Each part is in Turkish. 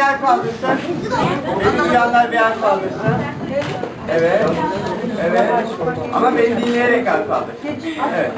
el kaldırsın. Beni duyanlar bir el kaldırsın. Evet. Evet. Ama beni dinleyerek el kaldır. Evet.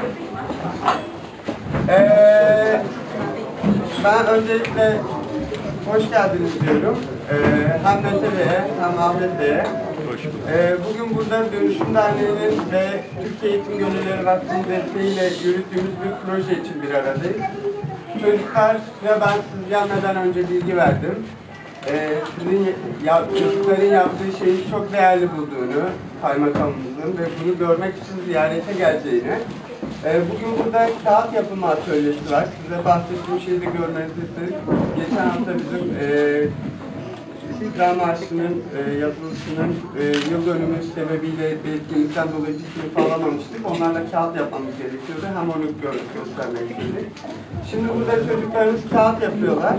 Ben öncelikle hoş geldiniz diyorum. Hem Mete Bey'e hem Ahmet Bey'e. Bugün burada Dönüşüm Derneği'nin ve Türkiye Eğitim Gönülleri Vakfı'nın desteğiyle yürüttüğümüz bir proje için bir aradayız. Çocuklar ve ben siz gelmeden önce bilgi verdim. Sizin çocukların yaptığı şeyi çok değerli bulduğunu, kaymakamımızın ve bunu görmek için ziyarete geleceğini. Bugün burada kağıt yapımı atölyesi var. Size bahsettiğim şeyi de görmenizi istedik. Geçen hafta bizim İstiklal Marşı'nın yazılışının yıl dönümü sebebiyle bir etkinlikten dolayı bir alamamıştık. Onlarla kağıt yapmamız gerekiyordu. Hem onu göstermek istedik. Şimdi burada çocuklarımız kağıt yapıyorlar.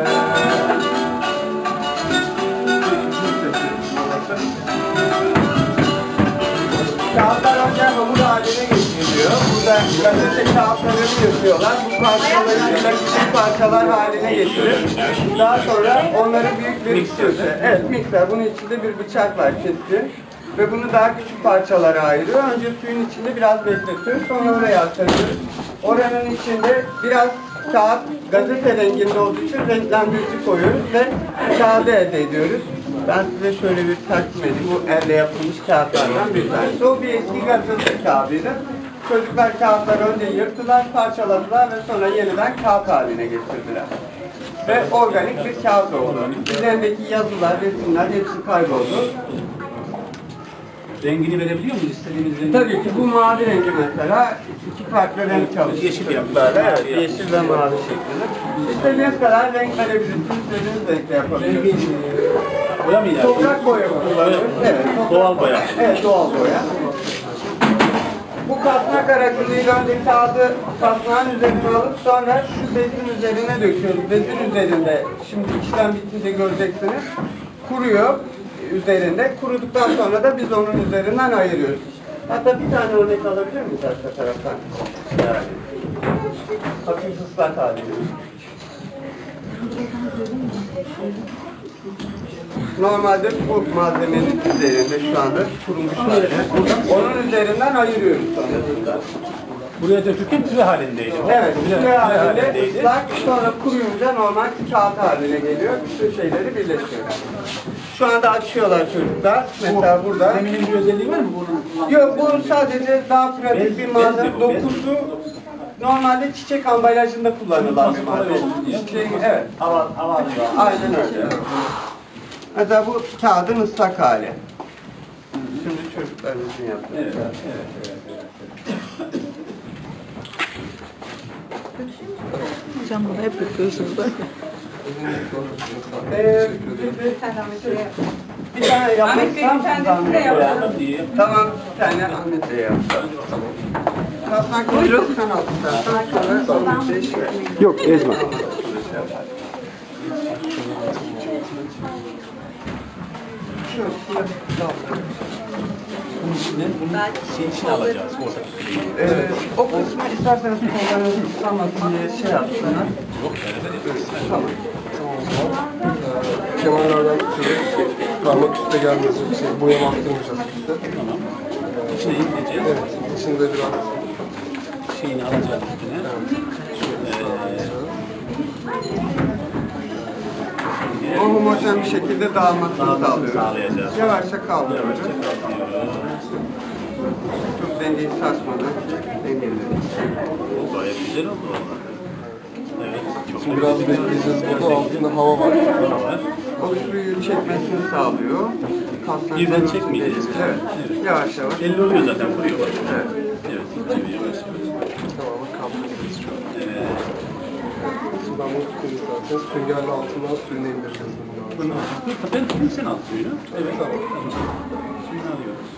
Kağıtlar önce hamur haline getiriliyor. Burada gazete kağıtlarını yapıyorlar. Bu parçaları küçük parçalar haline getirip daha sonra onları büyük bir mikser. Evet, mikser. Bunun içinde bir bıçak var, keskin. Ve bunu daha küçük parçalara ayırıyor. Önce suyun içinde biraz bekletiyor. Sonra oraya aktarıyoruz. Oranın içinde biraz kağıt gazete renginde olduğu için renklendirici koyuyoruz ve kağıdı elde ediyoruz. Ben size şöyle bir takdim edeyim. Bu elle yapılmış kağıtlardan bir tanesi. O bir eski gazete kağıdıydı. Çocuklar kağıtları önce yırttılar, parçaladılar ve sonra yeniden kağıt haline getirdiler. Ve organik bir kağıt oldu. Üzerindeki yazılar, resimler hepsi kayboldu. Rengini verebiliyor muyuz istediğimiz rengi? Tabii ki bu mavi rengi mesela iki farklı renk çalışıyor. Yeşil yaptılar. Evet, yeşil ve mavi şeklinde. İstediğiniz kadar renk verebilirsiniz, istediğiniz renkle yapabilirsiniz. Boya mı ilerliyor? Toprak boya kullanıyoruz. Evet, Doğal boya. Evet, doğal boya. Bu kasnak aracılığıyla önce kağıdı kasnağın üzerine alıp sonra şu bezin üzerine döküyoruz. Bezin üzerinde, şimdi işlem bitince göreceksiniz, kuruyor üzerinde. Kuruduktan sonra da biz onun üzerinden ayırıyoruz. Hatta bir tane örnek alabilir miyiz arka taraftan? Yani. Hafif ıslak halinde. Normalde bu malzemenin üzerinde şu anda kurumuş halde. Onun üzerinden ayırıyoruz sonrasında. Buraya dökülürken püre halindeydi. Evet, püre halinde ıslak, sonra kuruyunca normal kağıt haline geliyor. Bütün şeyleri birleştiriyor. Şu anda açıyorlar çocuklar. Mesela burada. Zeminin bir özelliği var mı bunun? Yok, bu sadece daha pratik bir malzeme. Dokusu normalde çiçek ambalajında kullanılan bir malzeme. Evet. Hava Aynen öyle. Mesela bu kağıdın ıslak hali. Şimdi çocuklarımızın yaptığı. Evet. Hocam bunu hep yapıyorsunuz. Bir tane yapmak ister misiniz Ahmet? Tamam, bir tane Ahmet Bey yapsın. Kasnak buyurun. Sen al istersen. Sonra Ahmet Bey şey. Yok, ezme. Şeyin içine alacağız. O kısmı isterseniz kollarınızı ıslanmasın diye şey yapsana. Yok, Tamam. Kenarlardan tutuyoruz. Parmak üstte gelmesi için boya bastırmayacağız üstte. Tamam. İçine yükleyeceğiz. Evet, içinde biraz Şeyini alacağız üstüne. O homojen bir şekilde dağılmasını sağlıyoruz. Sağlayacağız. Yavaşça kaldırıyoruz. Çok dengeyi sarsmadan dengeliyoruz. Gayet güzel oldu valla. Evet. Çok şimdi biraz bekleyeceğiz. Burada altında hava var. var. O suyu çekmesini sağlıyor. Kasnakları Birden çekmeyeceğiz. Evet. Yavaş yavaş. Belli oluyor zaten, kuruyor bak. Evet. Evet. Yavaş yavaş. Tamamen kapatacağız şu an. Şimdi ben bunu tutayım zaten. Süngerle altından suyunu indireceğiz. Bunu ben tutayım, sen al suyunu. Evet. Tamam. Suyunu alıyoruz.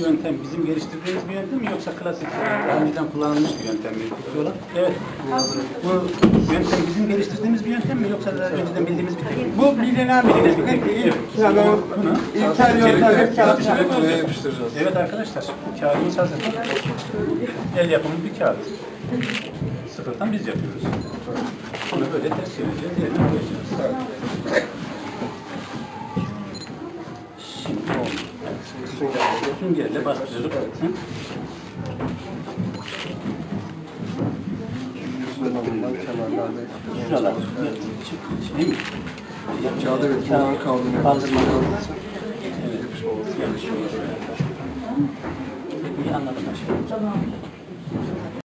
yöntem bizim geliştirdiğimiz bir yöntem mi yoksa klasik daha önceden kullanılmış bir yöntem mi? Diyorlar. Evet. Bu yöntem bizim geliştirdiğimiz bir yöntem mi yoksa daha önceden bildiğimiz bir teknik mi? Bu bilinen bir teknik değil. Yani Bunu İlkel yöntemle kağıt yapıyoruz. Buraya yapıştıracağız. evet arkadaşlar, kağıdımız hazır. El yapımı bir kağıt. Sıfırdan biz yapıyoruz. Bunu böyle ters çevireceğiz, yerine koyacağız. Şimdi oldu. Süngerle bastırıyoruz. Hı? Kenarlarda. Şuralar. Değil mi? Kağıdı evet kenarın kaldığını Kaldırma. Evet. Yapışmaması. İyi anladım.